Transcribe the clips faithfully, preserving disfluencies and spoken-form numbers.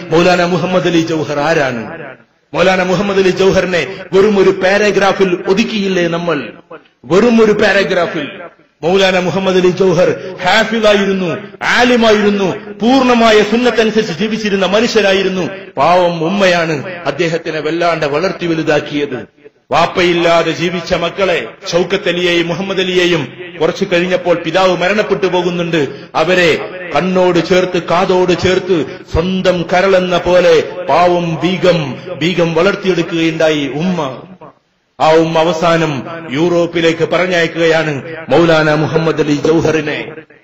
മൗലാന മുഹമ്മദ് അലി ജൗഹർ ആരാണ്? മൗലാന മുഹമ്മദ് അലി ജൗഹറിനെ വെറും ഒരു പാരഗ്രാഫിൽ ഒതുക്കിയില്ലേ നമ്മൾ? വെറും ഒരു പാരഗ്രാഫിൽ. മൗലാന മുഹമ്മദ് അലി ജൗഹർ ഹാഫിളായിരുന്നു, ആലിമായിരുന്നു, പൂർണ്ണമായ സുന്നത്തനുസരിച്ച് ജീവിച്ചിരുന്ന മനുഷ്യരായിരുന്നു. പാവം ഉമ്മയാണ് അദ്ദേഹത്തിനെ വല്ലാണ്ട് വളർത്തി വലുതാക്കിയത്. വാപ്പയില്ലാതെ ജീവിച്ച മക്കളെ ഷൗക്കത്ത് അലിയെയും മുഹമ്മദ് അലിയെയും കുറച്ചു കഴിഞ്ഞപ്പോൾ പിതാവ് മരണപ്പെട്ടു പോകുന്നുണ്ട്. അവരെ കണ്ണോട് ചേർത്ത് കാതോട് ചേർത്ത് സ്വന്തം കരളെന്ന പോലെ പാവം ബീഗം ബീഗം വളർത്തിയെടുക്കുകയുണ്ടായി ഉമ്മ. ആ ഉമ്മ അവസാനം യൂറോപ്പിലേക്ക് പറഞ്ഞയക്കുകയാണ് മൗലാന മുഹമ്മദ് അലി ജൗഹറിനെ.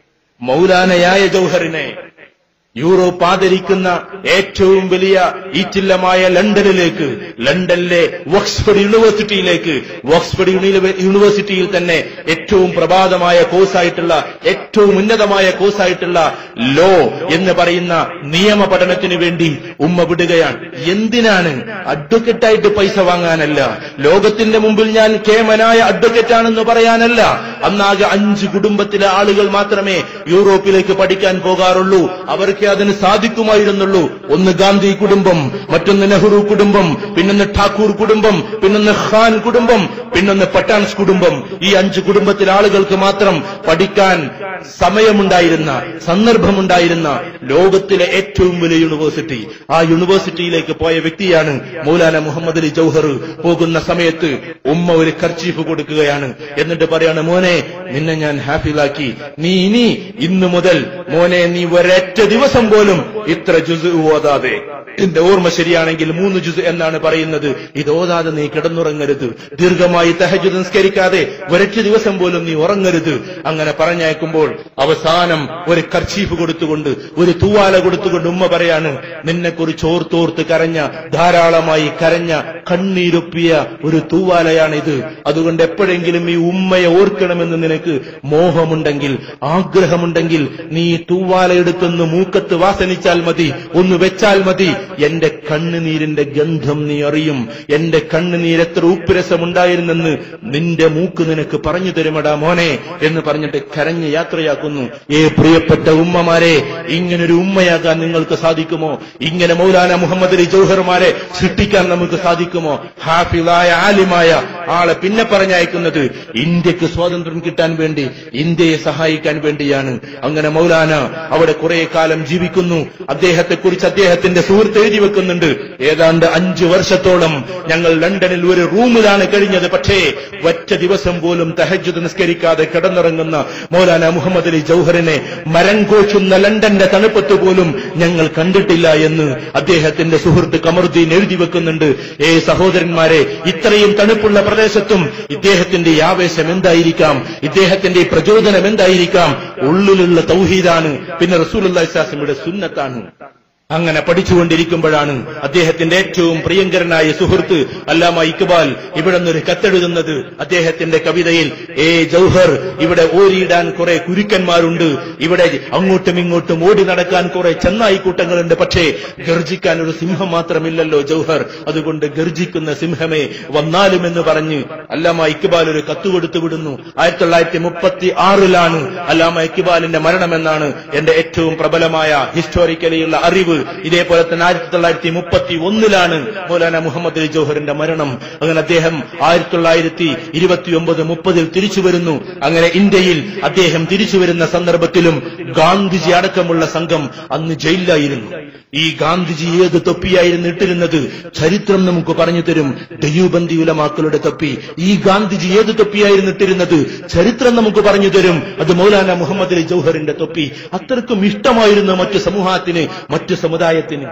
മൗലാനയായ ജൗഹറിനെ യൂറോപ്പ് ആദരിക്കുന്ന ഏറ്റവും വലിയ ഈറ്റില്ലമായ ലണ്ടനിലേക്ക്, ലണ്ടനിലെ ഓക്സ്ഫോർഡ് യൂണിവേഴ്സിറ്റിയിലേക്ക്, ഓക്സ്ഫോർഡ് യൂണിവേഴ്സിറ്റിയിൽ തന്നെ ഏറ്റവും പ്രഭാതമായ കോഴ്സായിട്ടുള്ള ഏറ്റവും ഉന്നതമായ കോഴ്സായിട്ടുള്ള ലോ എന്ന് പറയുന്ന നിയമ പഠനത്തിനു വേണ്ടി ഉമ്മ വിടുകയാണ്. എന്തിനാണ്? അഡ്വക്കറ്റായിട്ട് പൈസ വാങ്ങാനല്ല, ലോകത്തിന്റെ മുമ്പിൽ ഞാൻ കേമനായ അഡ്വക്കറ്റാണെന്ന് പറയാനല്ല. അന്നാകെ അഞ്ച് കുടുംബത്തിലെ ആളുകൾ മാത്രമേ യൂറോപ്പിലേക്ക് പഠിക്കാൻ പോകാറുള്ളൂ. അവർക്ക് അതിന് സാധിക്കുമായിരുന്നുള്ളൂ. ഒന്ന് ഗാന്ധി കുടുംബം, മറ്റൊന്ന് നെഹ്റു കുടുംബം, പിന്നൊന്ന് ഠാക്കൂർ കുടുംബം, പിന്നൊന്ന് ഖാൻ കുടുംബം, പിന്നൊന്ന് പട്ടാൻസ് കുടുംബം. ഈ അഞ്ച് കുടുംബത്തിലെ ആളുകൾക്ക് മാത്രം പഠിക്കാൻ സമയമുണ്ടായിരുന്ന, സന്ദർഭമുണ്ടായിരുന്ന ലോകത്തിലെ ഏറ്റവും വലിയ യൂണിവേഴ്സിറ്റി. ആ യൂണിവേഴ്സിറ്റിയിലേക്ക് പോയ വ്യക്തിയാണ് മൗലാന മുഹമ്മദ് അലി ജൗഹർ. പോകുന്ന സമയത്ത് ഉമ്മ ഒരു കർച്ചീഫ് കൊടുക്കുകയാണ്. എന്നിട്ട് പറയാണ്, മോനെ നിന്നെ ഞാൻ ഹാഫിളാക്കി, നീ ഇനി ഇന്നു മുതൽ മോനെ നീ ഒരൊറ്റ ദിവസം പോലും ഇത്ര ജുസ് ഓതാതെ, എന്റെ ഓർമ്മ ശരിയാണെങ്കിൽ മൂന്ന് ജുസ് എന്നാണ് പറയുന്നത്, ഇത് ഓതാതെ നീ കിടന്നുറങ്ങരുത്, ദീർഘമായി തഹജ്ജുദ് നിസ്കരിക്കാതെ ഒരൊറ്റ ദിവസം പോലും നീ ഉറങ്ങരുത്. അങ്ങനെ പറഞ്ഞയക്കുമ്പോൾ അവസാനം ഒരു കർച്ചീഫ് കൊടുത്തുകൊണ്ട്, ഒരു തൂവാല കൊടുത്തുകൊണ്ട് ഉമ്മ പറയാണ്, നിന്നെക്കുറിച്ച് ഓർത്തോർത്ത് കരഞ്ഞ, ധാരാളമായി കരഞ്ഞ, കണ്ണീരൊപ്പിയ ഒരു തൂവാലയാണിത്. അതുകൊണ്ട് എപ്പോഴെങ്കിലും ഈ ഉമ്മയെ ഓർക്കണമെന്ന് നിനക്ക് മോഹമുണ്ടെങ്കിൽ, ആഗ്രഹമുണ്ടെങ്കിൽ നീ തൂവാല എടുത്തൊന്ന് മൂക്കത്ത് വാസനിച്ചാൽ മതി, ഒന്ന് വെച്ചാൽ മതി. എന്റെ കണ്ണുനീരിന്റെ ഗന്ധം നീ അറിയും. എന്റെ കണ്ണുനീർ എത്ര ഉപ്പുരസമുണ്ടായിരുന്നെന്ന് നിന്റെ മൂക്ക് നിനക്ക് പറഞ്ഞു തരുമടാ മോനെ എന്ന് പറഞ്ഞിട്ട് കരഞ്ഞ് യാത്രയാക്കുന്നു. ഏ പ്രിയപ്പെട്ട ഉമ്മമാരെ, ഇങ്ങനൊരു ഉമ്മയാകാൻ നിങ്ങൾക്ക് സാധിക്കുമോ? ഇങ്ങനെ മൗലാന മുഹമ്മദ് അലി ജൗഹർമാരെ സൃഷ്ടിക്കാൻ നമുക്ക് സാധിക്കുമോ? ഹാഫിളായ ആലിമായ ആളെ പിന്നെ പറഞ്ഞയക്കുന്നത് ഇന്ത്യക്ക് സ്വാതന്ത്ര്യം കിട്ടാൻ വേണ്ടി, ഇന്ത്യയെ സഹായിക്കാൻ വേണ്ടിയാണ്. അങ്ങനെ മൗലാന അവിടെ കുറെ കാലം ജീവിക്കുന്നു. അദ്ദേഹത്തെക്കുറിച്ച് അദ്ദേഹത്തിന്റെ സുഹൃത്ത് എഴുതി വെക്കുന്നുണ്ട്, ഏതാണ്ട് അഞ്ചു വർഷത്തോളം ഞങ്ങൾ ലണ്ടനിൽ ഒരു റൂമിലാണ് കഴിഞ്ഞത്. പക്ഷേ ഒറ്റ ദിവസം പോലും തഹജ്ജുദ് നിസ്കരിക്കാതെ കിടന്നിറങ്ങുന്ന മൗലാന മുഹമ്മദ് അലി ജൗഹറിനെ മരം കോച്ചുന്ന ലണ്ടന്റെ തണുപ്പത്ത് പോലും ഞങ്ങൾ കണ്ടിട്ടില്ല എന്ന് അദ്ദേഹത്തിന്റെ സുഹൃത്ത് കമറുദ്ദീൻ എഴുതി വെക്കുന്നുണ്ട്. ഏ സഹോദരന്മാരെ, ഇത്രയും തണുപ്പുള്ള പ്രദേശത്തും ഇദ്ദേഹത്തിന്റെ ഈ ആവേശം എന്തായിരിക്കാം? ഇദ്ദേഹത്തിന്റെ ഈ പ്രചോദനം എന്തായിരിക്കാം? ഉള്ളിലുള്ള തൗഹീദാണ്, പിന്നെ റസൂലുള്ളാഹി സ്വല്ലല്ലാഹു അലൈഹി വസല്ലമയുടെ സുന്നത്താണ്. അങ്ങനെ പഠിച്ചുകൊണ്ടിരിക്കുമ്പോഴാണ് അദ്ദേഹത്തിന്റെ ഏറ്റവും പ്രിയങ്കരനായ സുഹൃത്ത് അല്ലാമ ഇക്ബാൽ ഇവിടെ നിന്നൊരു കത്തെഴുതുന്നത്. അദ്ദേഹത്തിന്റെ കവിതയിൽ, ഏ ജൗഹർ, ഇവിടെ ഓരിയിടാൻ കുറെ കുരുക്കന്മാരുണ്ട്, ഇവിടെ അങ്ങോട്ടും ഇങ്ങോട്ടും ഓടി നടക്കാൻ കുറെ ചെന്നായിക്കൂട്ടങ്ങളുണ്ട്, പക്ഷേ ഗർജിക്കാൻ ഒരു സിംഹം മാത്രമില്ലല്ലോ ജൗഹർ, അതുകൊണ്ട് ഗർജിക്കുന്ന സിംഹമേ വന്നാലും എന്ന് പറഞ്ഞ് അല്ലാമ ഇക്ബാൽ ഒരു കത്ത് കൊടുത്തു വിടുന്നു. ആയിരത്തി തൊള്ളായിരത്തി മുപ്പത്തി ആറിലാണ് അല്ലാമ ഇക്ബാലിന്റെ മരണമെന്നാണ് എന്റെ ഏറ്റവും പ്രബലമായ ഹിസ്റ്റോറിക്കലിയുള്ള അറിവ്. ഇതേപോലെ തന്നെ ആയിരത്തി തൊള്ളായിരത്തി മുപ്പത്തി ഒന്നിലാണ് മൗലാന മുഹമ്മദ് അലി ജൗഹറിന്റെ മരണം. അങ്ങനെ അദ്ദേഹം ആയിരത്തി തൊള്ളായിരത്തി ഇരുപത്തി ഒമ്പത് മുപ്പതിൽ തിരിച്ചു വരുന്നു. അങ്ങനെ ഇന്ത്യയിൽ അദ്ദേഹം തിരിച്ചു വരുന്ന സന്ദർഭത്തിലും ഗാന്ധിജി അടക്കമുള്ള സംഘം അന്ന് ജയിലിലായിരുന്നു. ഈ ഗാന്ധിജി ഏത് തൊപ്പിയായിരുന്നു ഇട്ടിരുന്നത്? ചരിത്രം നമുക്ക് പറഞ്ഞു തരും. ദയൂബന്ദി ഉലമാക്കളുടെ തൊപ്പി. ഈ ഗാന്ധിജി ഏത് തൊപ്പിയായിരുന്നു ഇട്ടിരുന്നത്? ചരിത്രം നമുക്ക് പറഞ്ഞു തരും. അത് മൗലാന മുഹമ്മദ് അലി ജൗഹറിന്റെ തൊപ്പി. അത്രക്കും ഇഷ്ടമായിരുന്നു മറ്റു സമൂഹത്തിന്, മറ്റു സമുദായത്തിന്.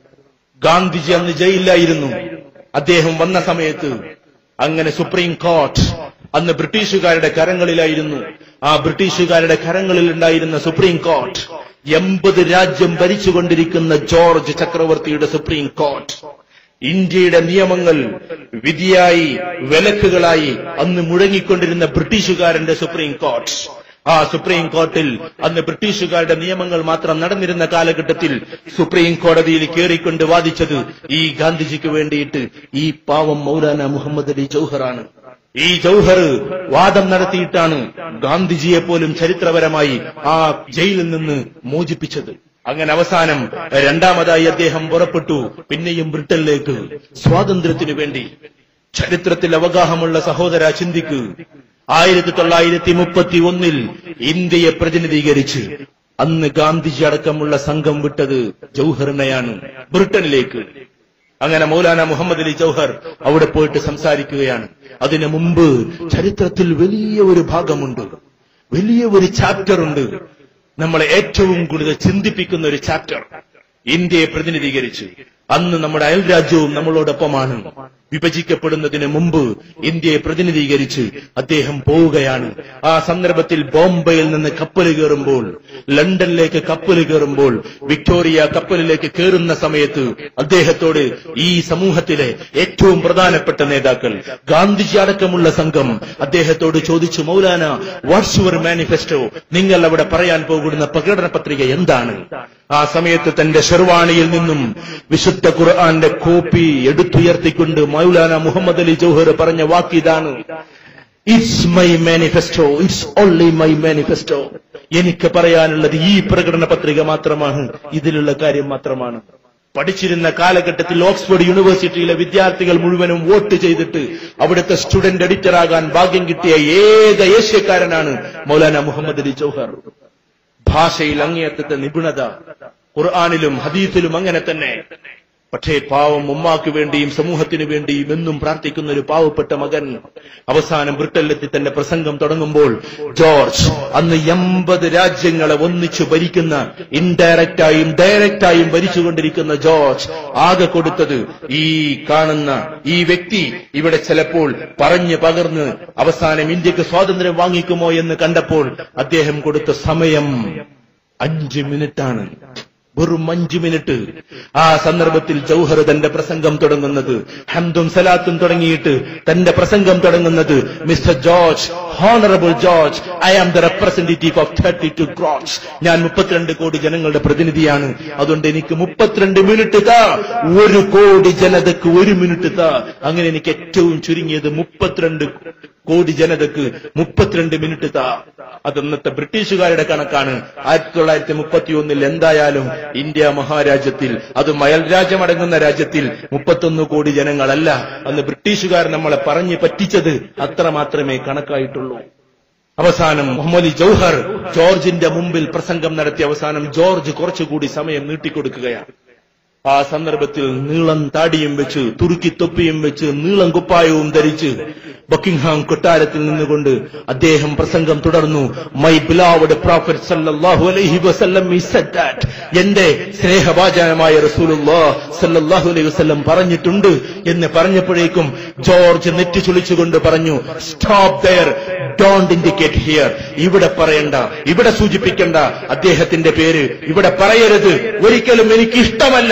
ഗാന്ധിജി അന്ന് ജയിലിലായിരുന്നു. അദ്ദേഹം വന്ന സമയത്ത് അങ്ങനെ സുപ്രീം കോർട്ട് അന്ന് ബ്രിട്ടീഷുകാരുടെ കരങ്ങളിലായിരുന്നു. ആ ബ്രിട്ടീഷുകാരുടെ കരങ്ങളിൽ ഉണ്ടായിരുന്ന സുപ്രീം കോർട്ട്, എൺപത് രാജ്യം ഭരിച്ചുകൊണ്ടിരിക്കുന്ന ജോർജ് ചക്രവർത്തിയുടെ സുപ്രീം കോർട്ട്, ഇന്ത്യയുടെ നിയമങ്ങൾ വിധിയായി വിലക്കുകളായി അന്ന് മുഴങ്ങിക്കൊണ്ടിരുന്ന ബ്രിട്ടീഷുകാരന്റെ സുപ്രീം കോർട്ട്. ആ സുപ്രീം കോർട്ടിൽ അന്ന് ബ്രിട്ടീഷുകാരുടെ നിയമങ്ങൾ മാത്രം നടന്നിരുന്ന കാലഘട്ടത്തിൽ സുപ്രീം കോടതിയിൽ കയറിക്കൊണ്ട് വാദിച്ചത് ഈ ഗാന്ധിജിക്ക് വേണ്ടിയിട്ട് ഈ പാവം മൗലാന മുഹമ്മദ് അലി ജൗഹറാണ്. ഈ ജൗഹർ വാദം നടത്തിയിട്ടാണ് ഗാന്ധിജിയെ പോലും ചരിത്രപരമായി ആ ജയിലിൽ നിന്ന് മോചിപ്പിച്ചത്. അങ്ങനെ അവസാനം രണ്ടാമതായി അദ്ദേഹം പുറപ്പെട്ടു, പിന്നെയും ബ്രിട്ടനിലേക്ക് സ്വാതന്ത്ര്യത്തിനു വേണ്ടി. ചരിത്രത്തിൽ അവഗാഹമുള്ള സഹോദര ചിന്തിക്ക്, ആയിരത്തി തൊള്ളായിരത്തി മുപ്പത്തി ഒന്നിൽ ഇന്ത്യയെ പ്രതിനിധീകരിച്ച് അന്ന് ഗാന്ധിജി അടക്കമുള്ള സംഘം വിട്ടത് ജൗഹറിനെയാണ്, ബ്രിട്ടനിലേക്ക്. അങ്ങനെ മൗലാന മുഹമ്മദ് അലി ജൗഹർ അവിടെ പോയിട്ട് സംസാരിക്കുകയാണ്. അതിനു മുമ്പ് ചരിത്രത്തിൽ വലിയ ഒരു ഭാഗമുണ്ട്, വലിയ ഒരു ചാപ്റ്റർ ഉണ്ട്, നമ്മളെ ഏറ്റവും കൂടുതൽ ചിന്തിപ്പിക്കുന്ന ഒരു ചാപ്റ്റർ. ഇന്ത്യയെ പ്രതിനിധീകരിച്ച് അന്ന് നമ്മുടെ അയൽരാജ്യവും നമ്മളോടൊപ്പമാണ്. വിഭജിക്കപ്പെടുന്നതിന് മുമ്പ് ഇന്ത്യയെ പ്രതിനിധീകരിച്ച് അദ്ദേഹം പോവുകയാണ്. ആ സന്ദർഭത്തിൽ ബോംബെയിൽ നിന്ന് കപ്പൽ കയറുമ്പോൾ, ലണ്ടനിലേക്ക് കപ്പൽ കയറുമ്പോൾ, വിക്ടോറിയ കപ്പലിലേക്ക് കയറുന്ന സമയത്ത് അദ്ദേഹത്തോട് ഈ സമൂഹത്തിലെ ഏറ്റവും പ്രധാനപ്പെട്ട നേതാക്കൾ, ഗാന്ധിജി അടക്കമുള്ള സംഘം അദ്ദേഹത്തോട് ചോദിച്ചു, മൗലാന, വാട്ട്സ് യുവർ മാനിഫെസ്റ്റോ? നിങ്ങൾ അവിടെ പറയാൻ പോകുന്ന പ്രകടന പത്രിക എന്താണ്? ആ സമയത്ത് തന്റെ ഷെർവാണിയിൽ നിന്നും വിശുദ്ധ ഖുർആന്റെ കോപ്പി എടുത്തുയർത്തിക്കൊണ്ട് മൗലാന മുഹമ്മദ് അലി ജൗഹർ പറഞ്ഞ വാക്കിതാണ്, it's my manifesto, it's only my manifesto. എനിക്ക് പറയാനുള്ളത് ഈ പ്രകടന പത്രിക മാത്രമാണ്, ഇതിലുള്ള കാര്യം മാത്രമാണ്. പഠിച്ചിരുന്ന കാലഘട്ടത്തിൽ ഓക്സ്ഫോർഡ് യൂണിവേഴ്സിറ്റിയിലെ വിദ്യാർത്ഥികൾ മുഴുവനും വോട്ട് ചെയ്തിട്ട് അവിടുത്തെ സ്റ്റുഡന്റ് എഡിറ്ററാകാൻ ഭാഗ്യം കിട്ടിയ ഏക ഏഷ്യക്കാരനാണ് മൗലാന മുഹമ്മദ് അലി ജൗഹർ. ഭാഷയിൽ അങ്ങേയറ്റത്തെ നിപുണത, ഖുർആനിലും ഹദീസിലും അങ്ങനെ തന്നെ. പക്ഷേ പാവം ഉമ്മാക്ക് വേണ്ടിയും സമൂഹത്തിനു വേണ്ടിയും എന്നും പ്രാർത്ഥിക്കുന്ന ഒരു പാവപ്പെട്ട മകൻ അവസാനം ബ്രിട്ടനിലെത്തി തന്റെ പ്രസംഗം തുടങ്ങുമ്പോൾ, ജോർജ് അന്ന് എൺപത് രാജ്യങ്ങളെ ഒന്നിച്ചു ഭരിക്കുന്ന, ഇൻഡയറക്റ്റായും ഡയറക്റ്റായും ഭരിച്ചുകൊണ്ടിരിക്കുന്ന ജോർജ് ആകെ കൊടുത്തത് ഈ കാണുന്ന ഈ വ്യക്തി ഇവിടെ ചിലപ്പോൾ പറഞ്ഞു പകർന്ന് അവസാനം ഇന്ത്യക്ക് സ്വാതന്ത്ര്യം വാങ്ങിക്കുമോ എന്ന് കണ്ടപ്പോൾ അദ്ദേഹം കൊടുത്ത സമയം അഞ്ച് മിനിറ്റാണ്, വെറും അഞ്ചു മിനിറ്റ്. ആ സന്ദർഭത്തിൽ ജൗഹർ തന്റെ പ്രസംഗം തുടങ്ങുന്നത്, ഹംദും സലാത്തും തുടങ്ങിയിട്ട് തന്റെ പ്രസംഗം തുടങ്ങുന്നത്, mister George, honourable George, I am the representative of thirty two crores. ഞാൻ മുപ്പത്തിരണ്ട് കോടി ജനങ്ങളുടെ പ്രതിനിധിയാണ്, അതുകൊണ്ട് എനിക്ക് മുപ്പത്തിരണ്ട് മിനിറ്റ് താ, ഒരു കോടി ജനതക്ക് ഒരു മിനിറ്റ് താ. അങ്ങനെ എനിക്ക് ഏറ്റവും ചുരുങ്ങിയത് മുപ്പത്തിരണ്ട് കോടി ജനതക്ക് മുപ്പത്തിരണ്ട് മിനിറ്റ് താ. അതൊന്നത്തെ ബ്രിട്ടീഷുകാരുടെ കണക്കാണ്. ആയിരത്തി തൊള്ളായിരത്തി മുപ്പത്തി ഒന്നിൽ എന്തായാലും ഇന്ത്യ മഹാരാജ്യത്തിൽ, അതും അയൽ രാജ്യമടങ്ങുന്ന രാജ്യത്തിൽ മുപ്പത്തൊന്ന് കോടി ജനങ്ങളല്ല. അന്ന് ബ്രിട്ടീഷുകാർ നമ്മളെ പറഞ്ഞു പറ്റിച്ചത് അത്ര മാത്രമേ കണക്കായിട്ടുള്ളൂ. അവസാനം മുഹമ്മദ് ജൗഹർ ജോർജിന്റെ മുമ്പിൽ പ്രസംഗം നടത്തി അവസാനം ജോർജ് കുറച്ചുകൂടി സമയം നീട്ടിക്കൊടുക്കുകയാണ്. ആ സന്ദർഭത്തിൽ നീളം താടിയും വെച്ച്, തുറുക്കി തൊപ്പിയും വെച്ച്, നീളം കുപ്പായവും ധരിച്ച് ബക്കിംഗ്ഹാം കൊട്ടാരത്തിൽ നിന്നുകൊണ്ട് അദ്ദേഹം പ്രസംഗം തുടർന്നു. മൈ ബിലവഡ് പ്രോഫറ്റ് സല്ലല്ലാഹു അലൈഹി വസല്ലം he said that, എന്റെ സ്നേഹഭാജനമായ റസൂലുള്ളാഹ് സല്ലല്ലാഹു അലൈഹി വസല്ലം പറഞ്ഞിട്ടുണ്ട് എന്ന് പറഞ്ഞപ്പോഴേക്കും ജോർജ് നെറ്റി ചുളിച്ചുകൊണ്ട് പറഞ്ഞു, stop there, don't indicate here. ഇവിടെ പറയണ്ട, ഇവിടെ സൂചിപ്പിക്കണ്ട, അദ്ദേഹത്തിന്റെ പേര് ഇവിടെ പറയരുത്, ഒരിക്കലും എനിക്ക് ഇഷ്ടമല്ല.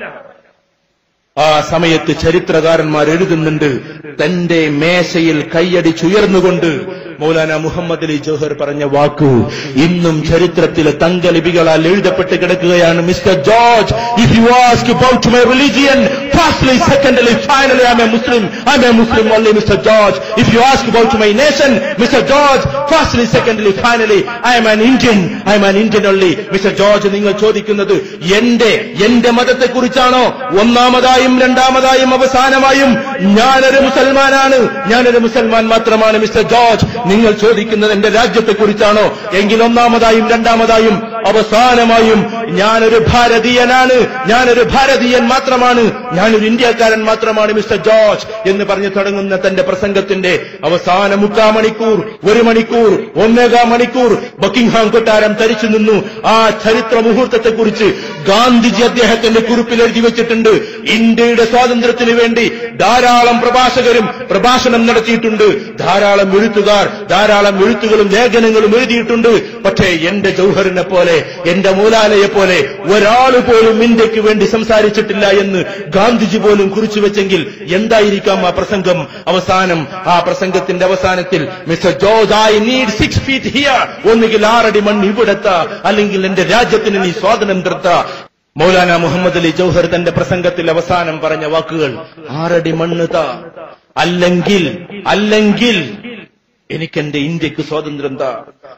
ആ സമയത്ത് ചരിത്രകാരന്മാർ എഴുതുന്നുണ്ട്, തന്റെ മേശയിൽ കൈയടിച്ചുയർന്നുകൊണ്ട് മൗലാന മുഹമ്മദ് അലി ജൗഹർ പറഞ്ഞ വാക്കു ഇന്നും ചരിത്രത്തിലെ തങ്കലിപികളാൽ എഴുതപ്പെട്ട് കിടക്കുകയാണ്. Mister George, if you ask about my religion, firstly, secondly, finally I am a Muslim, I am a Muslim only mister George. If you ask about my nation, mister George, firstly, secondly, finally I am an Indian, I am an Indian only. Mister George, നിങ്ങൾ ചോദിക്കുന്നത് എന്റെ എന്റെ മതത്തെ കുറിച്ചാണോ? ഒന്നാമതായും രണ്ടാമതായും അവസാനമായും ഞാനൊരു മുസൽമാനാണ്, ഞാനൊരു മുസൽമാൻ മാത്രമാണ്. Mister George, നിങ്ങൾ ചോദിക്കുന്നത് എന്റെ രാജ്യത്തെ കുറിച്ചാണോ? എങ്കിൽ ഒന്നാമതായും രണ്ടാമതായും അവസാനമായും ഞാനൊരു ഭാരതീയനാണ്, ഞാനൊരു ഭാരതീയൻ മാത്രമാണ്, ഞാനൊരു ഇന്ത്യക്കാരൻ മാത്രമാണ് മിസ്റ്റർ ജോർജ് എന്ന് പറഞ്ഞു തുടങ്ങുന്ന തന്റെ പ്രസംഗത്തിന്റെ അവസാന മുക്കാ മണിക്കൂർ, ഒരു മണിക്കൂർ, ഒന്നേകാം മണിക്കൂർ ബക്കിംഗ്ഹാം കൊട്ടാരം തരിച്ചു നിന്നു. ആ ചരിത്ര മുഹൂർത്തത്തെക്കുറിച്ച് ഗാന്ധിജി അദ്ദേഹത്തിന്റെ കുറിപ്പിൽ എഴുതി വെച്ചിട്ടുണ്ട്. ഇന്ത്യയുടെ സ്വാതന്ത്ര്യത്തിന് വേണ്ടി ധാരാളം പ്രഭാഷകരും പ്രഭാഷണം നടത്തിയിട്ടുണ്ട്, ധാരാളം എഴുത്തുകാർ ധാരാളം എഴുത്തുകളും ലേഖനങ്ങളും എഴുതിയിട്ടുണ്ട്. പക്ഷേ എന്റെ ജൗഹറിനെ പോലെ, എന്റെ മൗലാനയെ പോലെ ഒരാൾ പോലും ഇന്ത്യക്ക് വേണ്ടി സംസാരിച്ചിട്ടില്ല എന്ന് ഗാന്ധിജി പോലും കുറിച്ചു വെച്ചെങ്കിൽ എന്തായിരിക്കാം ആ പ്രസംഗം? അവസാനം ആ പ്രസംഗത്തിന്റെ അവസാനത്തിൽ mister George, I need six feet here, ഒന്നുകിൽ ആറടി മണ്ണ് ഇവിടെത്ത, അല്ലെങ്കിൽ എന്റെ രാജ്യത്തിന് നീ സ്വാതന്ത്ര്യത്ത. മൗലാന മുഹമ്മദ് അലി ജൗഹർ തന്റെ പ്രസംഗത്തിൽ അവസാനം പറഞ്ഞ വാക്കുകൾ, ആറടി മണ്ണ് താ, അല്ലെങ്കിൽ അല്ലെങ്കിൽ എനിക്കെന്റെ ഇന്ത്യക്ക് സ്വാതന്ത്ര്യം താ.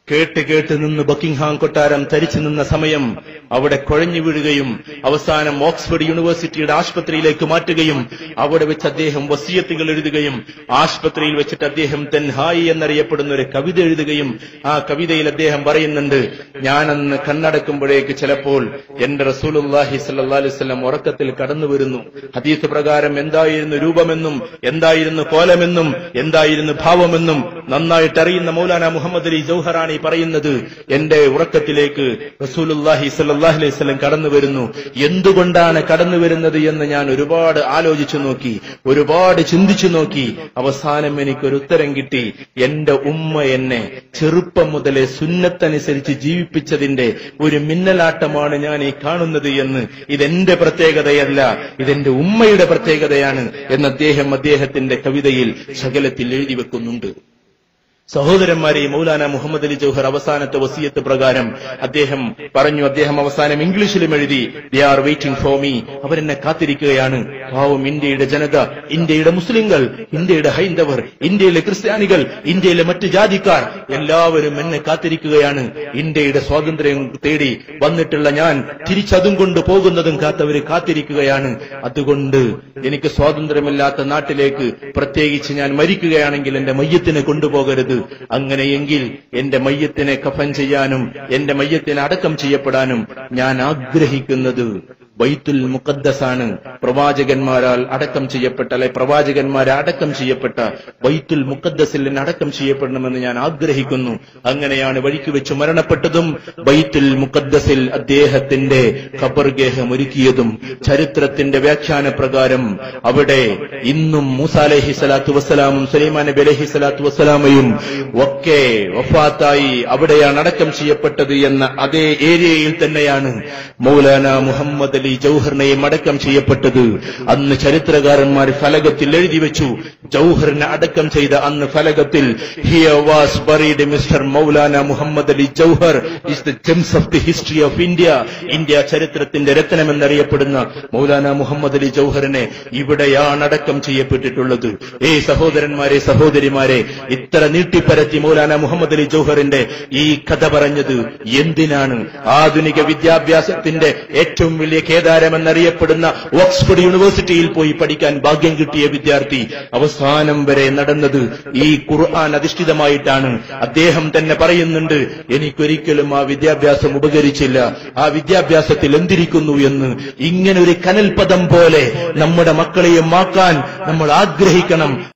കേട്ട് കേട്ട് നിന്ന് ബക്കിംഗ്ഹാം കൊട്ടാരം തരിച്ചു നിന്ന സമയം അവിടെ കുഴഞ്ഞു വീഴുകയും അവസാനം ഓക്സ്ഫോർഡ് യൂണിവേഴ്സിറ്റിയുടെ ആശുപത്രിയിലേക്ക് മാറ്റുകയും അവിടെ വെച്ച് അദ്ദേഹം വസിയത്തുകൾ എഴുതുകയും ആശുപത്രിയിൽ വെച്ചിട്ട് അദ്ദേഹം തെൻഹായി എന്നറിയപ്പെടുന്ന ഒരു കവിത എഴുതുകയും ആ കവിതയിൽ അദ്ദേഹം പറയുന്നുണ്ട്, ഞാനന്ന് കണ്ണടക്കുമ്പോഴേക്ക് ചിലപ്പോൾ എന്റെ റസൂലുള്ളാഹി സ്വല്ലല്ലാഹു അലൈഹി വസല്ലം ഉറക്കത്തിൽ കടന്നു വരുന്നു. ഹദീസ് പ്രകാരം എന്തായിരുന്നു രൂപമെന്നും എന്തായിരുന്നു കോലമെന്നും എന്തായിരുന്നു ഭാവമെന്നും നന്നായിട്ട് അറിയുന്ന മൗലാന മുഹമ്മദ് അലി ജൗഹറാണ് ഈ പറയുന്നത്. എന്റെ ഉറക്കത്തിലേക്ക് റസൂലുള്ളാഹി സ്വല്ലല്ലാഹു അലൈഹി വസല്ലം കടന്നു വരുന്നു. എന്തുകൊണ്ടാണ് കടന്നു വരുന്നത് എന്ന് ഞാൻ ഒരുപാട് ആലോചിച്ചു നോക്കി, ഒരുപാട് ചിന്തിച്ചു നോക്കി. അവസാനം എനിക്കൊരു ഉത്തരം കിട്ടി. എന്റെ ഉമ്മ എന്നെ ചെറുപ്പം മുതലേ സുന്നത്തനുസരിച്ച് ജീവിപ്പിച്ചതിന്റെ ഒരു മിന്നലാട്ടമാണ് ഞാൻ ഈ കാണുന്നത് എന്ന്. ഇതെന്റെ പ്രത്യേകതയല്ല, ഇതെന്റെ ഉമ്മയുടെ പ്രത്യേകതയാണ് എന്ന് അദ്ദേഹം അദ്ദേഹത്തിന്റെ കവിതയിൽ ശകലത്തിൽ എഴുതി വെക്കുന്നുണ്ട്. സഹോദരന്മാരെ, മൗലാന മുഹമ്മദ് അലി ജൗഹർ അവസാനത്തെ വസിയത്ത് പ്രകാരം അദ്ദേഹം പറഞ്ഞു, അദ്ദേഹം അവസാനം ഇംഗ്ലീഷിലും എഴുതി, they are waiting for me, അവരെന്നെ കാത്തിരിക്കുകയാണ്. പാവം ഇന്ത്യയുടെ ജനത, ഇന്ത്യയുടെ മുസ്ലിങ്ങൾ, ഇന്ത്യയുടെ ഹൈന്ദവർ, ഇന്ത്യയിലെ ക്രിസ്ത്യാനികൾ, ഇന്ത്യയിലെ മറ്റ് ജാതിക്കാർ എല്ലാവരും എന്നെ കാത്തിരിക്കുകയാണ്. ഇന്ത്യയുടെ സ്വാതന്ത്ര്യം തേടി വന്നിട്ടുള്ള ഞാൻ തിരിച്ചതും കൊണ്ട് പോകുന്നതും കാത്തവര് കാത്തിരിക്കുകയാണ്. അതുകൊണ്ട് എനിക്ക് സ്വാതന്ത്ര്യമില്ലാത്ത നാട്ടിലേക്ക് പ്രത്യേകിച്ച് ഞാൻ മരിക്കുകയാണെങ്കിൽ എന്റെ മയ്യത്തിനെ കൊണ്ടുപോകരുത്. അങ്ങനെയെങ്കിൽ എന്റെ മയ്യത്തിനെ കഫൻ ചെയ്യാനും എന്റെ മയ്യത്തിനെ അടക്കം ചെയ്യപ്പെടാനും ഞാൻ ആഗ്രഹിക്കുന്നത് ബൈത്തുൽ മുഖദ്ദസാണ്. പ്രവാചകന്മാരാൽ അടക്കം ചെയ്യപ്പെട്ട അല്ലെ പ്രവാചകന്മാരെ അടക്കം ചെയ്യപ്പെട്ട ബൈത്തുൽ മുഖദ്ദസിൽ അടക്കം ചെയ്യപ്പെടണമെന്ന് ഞാൻ ആഗ്രഹിക്കുന്നു. അങ്ങനെയാണ് വഴിക്ക് വെച്ച് മരണപ്പെട്ടതും ബൈത്തുൽ മുഖദ്ദസിൽ അദ്ദേഹത്തിന്റെ ഖബർഗേഹം ഒരുക്കിയതും. ചരിത്രത്തിന്റെ വ്യാഖ്യാന പ്രകാരം അവിടെ ഇന്നും മൂസ അലൈഹി സ്വലാത്തു വസ്സലാമും സുലൈമാൻ നബി അലൈഹി സ്വലാത്തു വസ്സലാമയും ഒക്കെ വഫാത്തായി അവിടെയാണ് അടക്കം ചെയ്യപ്പെട്ടത് എന്ന അതേ ഏരിയയിൽ തന്നെയാണ് മൗലാന മുഹമ്മദ് അലി ജൗഹറിനെയും അടക്കം ചെയ്യപ്പെട്ടത്. അന്ന് ചരിത്രകാരന്മാർ ഫലകത്തിൽ എഴുതി വെച്ചു, ജൗഹറിനെ അടക്കം ചെയ്ത അന്ന് ഫലകത്തിൽ here was buried mister Maulana Muhammad Ali Jauhar is the gems of the history of India. India ചരിത്രത്തിന്റെ രത്നമെന്നറിയപ്പെടുന്ന മൗലാന മുഹമ്മദ് അലി ജൗഹറിനെ ഇവിടെയാണ് അടക്കം ചെയ്യപ്പെട്ടിട്ടുള്ളത്. ഏ സഹോദരന്മാരെ, സഹോദരിമാരെ, ഇത്ര നീട്ടിപ്പരത്തി മൗലാന മുഹമ്മദ് അലി ജൗഹറിന്റെ ഈ കഥ പറഞ്ഞത് എന്തിനാണ്? ആധുനിക വിദ്യാഭ്യാസത്തിന്റെ ഏറ്റവും വലിയ കേദാരമെന്നറിയപ്പെടുന്ന ഓക്സ്ഫോർഡ് യൂണിവേഴ്സിറ്റിയിൽ പോയി പഠിക്കാൻ ഭാഗ്യം കിട്ടിയ വിദ്യാർത്ഥി അവസാനം വരെ നടന്നത് ഈ ഖുർആൻ അധിഷ്ഠിതമായിട്ടാണ്. അദ്ദേഹം തന്നെ പറയുന്നുണ്ട്, എനിക്കൊരിക്കലും ആ വിദ്യാഭ്യാസം ഉപകരിച്ചില്ല, ആ വിദ്യാഭ്യാസത്തിൽ എന്തിരിക്കുന്നു എന്ന്. ഇങ്ങനെ ഒരു കനൽപദം പോലെ നമ്മുടെ മക്കളെയും ആക്കാൻ നമ്മൾ ആഗ്രഹിക്കണം.